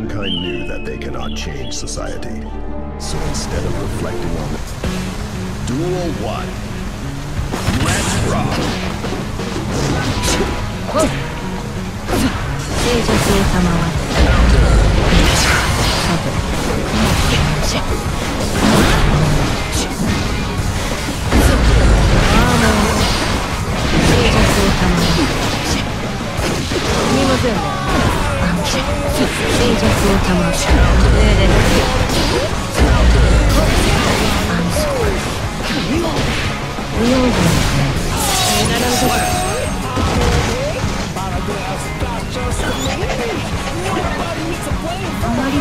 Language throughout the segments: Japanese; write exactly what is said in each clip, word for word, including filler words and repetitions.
Mankind knew that they cannot change society. So instead of reflecting on it, Duel one. Let's rock! 聖女性様は多分ああもう聖女性様はすみませんね聖女性様命令不用心ですねなるほどあまり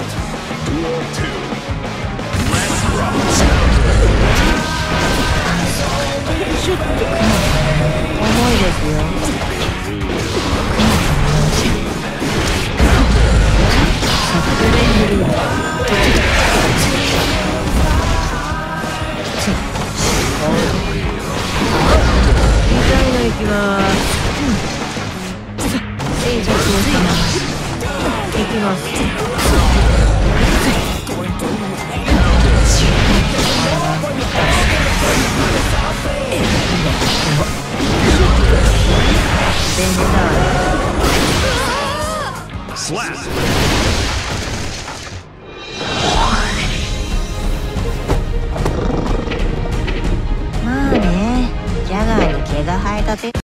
シュッと重いですよサップレングルーみたいの行きます。聖女様行きます。電車だ。まあね、ジャガーに毛が生えたて。